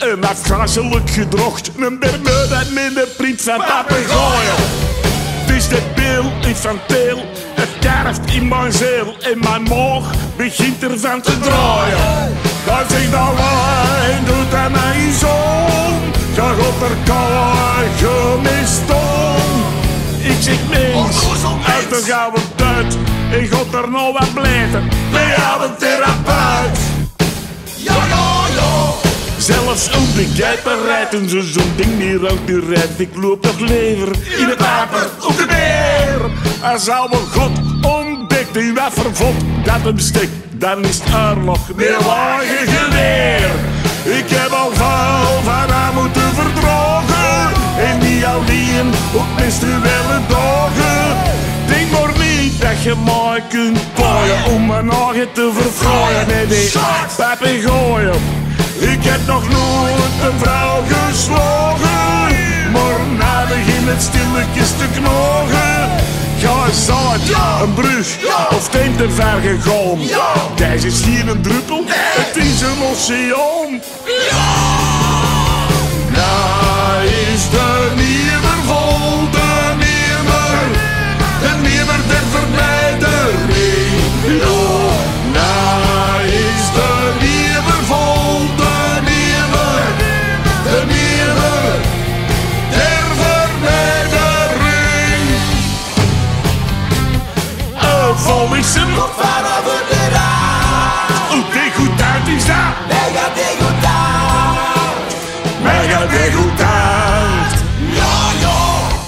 een afgrazelijk gedrocht. Een Bermuda met een print van papegooien. Het is de bil infantil, het kerft in mijn ziel. En mijn maag begint ervan te draaien. Hij zegt alleen, doet aan mijn zoon. Je gaat er krijgen mis om. Ik zeg mens, uit de gouden tijd. En gaat er nog wat blijven bij jouw therapeut. Ja, ja, ja. Zelfs onbegrijpen rijden ze zo'n ding niet uit de rijdt. Ik loop nog lever in het water op de beer. Als oude God ontdekt in wat vervot dat hem stikt, dan is het oorlog met lage geweer. Ik heb al veel van haar moeten verdragen en niet alleen op menstruele dagen. Denk maar niet dat je mij kunt paaien om mijn eigen te verfraaien met die papegooien. Ik heb nog nooit een vrouw geslagen, maar na begin het stilletjes te knogen. Ga eens uit, een brug of team te ver gegaan. Deze is hier een druppel, het is een oceaan. Nou is de Niemer vol, de Niemer der vermijdering. Nou is de Niemer vol, de Niemer der vermijdering. Volgens hem Nog vanaf de raad. hoe degoutant is dat? Mega degoutant. Mega degoutant. Ja, ja.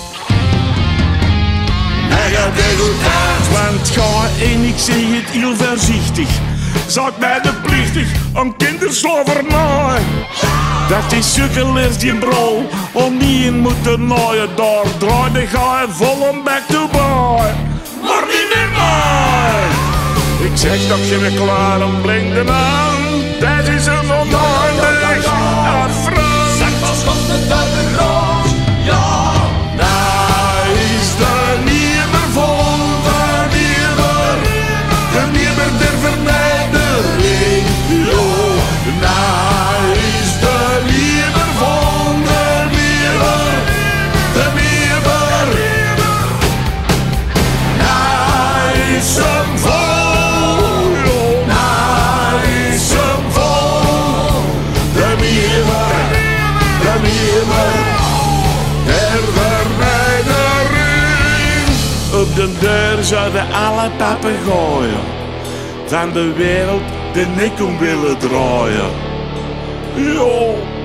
Mega degoutant. Want ga en ik zeg het heel voorzichtig. Zag mij de plichtig om kinderslavernij. Dat is sukkelaars die brol om niet in moeten naaien. Daar draaide ga je vol om back to boy. Maar niet meer mij. Ik zeg dat je weer klaar om blinkde aan. Dat is een oneindig afvraag. Zeg als komt het uit de grond. Ja. Daar is de Niemer vol, de Niemer der vermijdering. Jo, daar is de Niemer vol, de Niemer. Daar is hem vol, jo, daar is hem vol. De Niemer der vermijdering. Op de deur zouden alle papegooien van de wereld de nek om willen draaien. Jo.